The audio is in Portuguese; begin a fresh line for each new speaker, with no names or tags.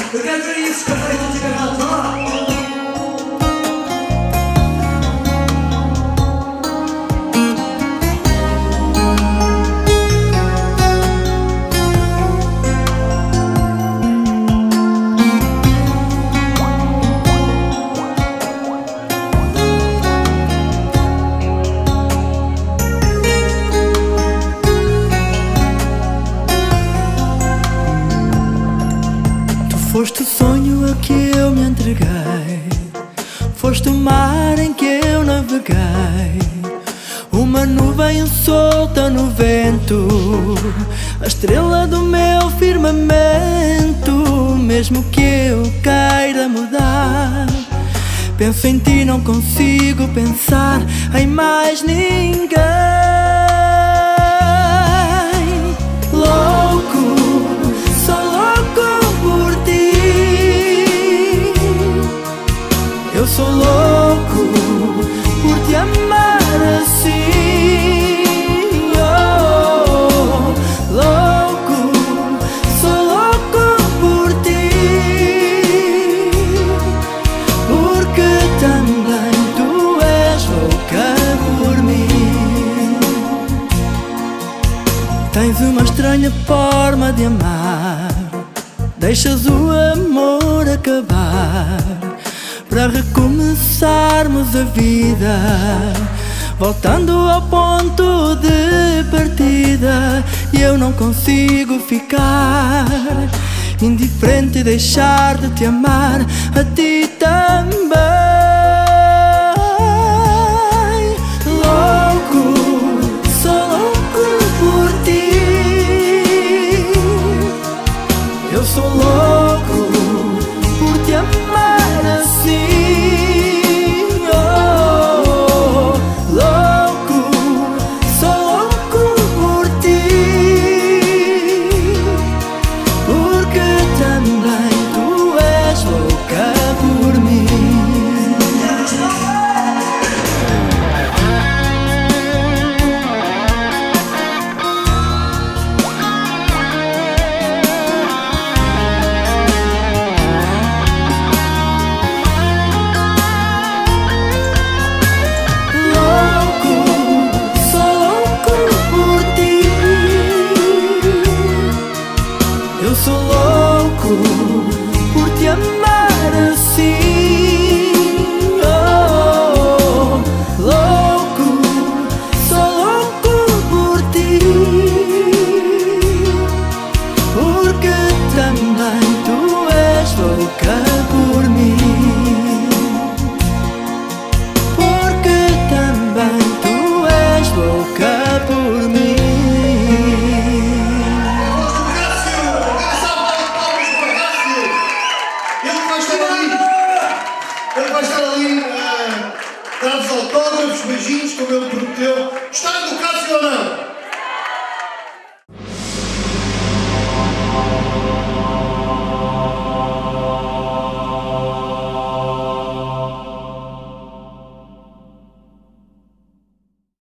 Eu quero ver isso, Catarina de Carvalho.
Foste o sonho a que eu me entreguei, foste o mar em que eu naveguei, uma nuvem solta no vento, a estrela do meu firmamento. Mesmo que eu queira mudar, penso em ti, não consigo pensar em mais ninguém. Eu sou louco por te amar assim, oh, louco, sou louco por ti, porque também tu és louca por mim. Tens uma estranha forma de amar, deixas o amor acabar para recomeçarmos a vida, voltando ao ponto de partida. E eu não consigo ficar indiferente e deixar de te amar a ti também. Louco, sou louco por ti. Eu sou louco por te amar assim. Eu sou louco por te amar assim, oh, louco, sou louco por ti, porque também tu és louca por mim, porque também tu és louca por mim.
Ele vai estar ali a dar-vos autógrafos, beijinhos, como ele prometeu. Gostaram do Cássio ou não?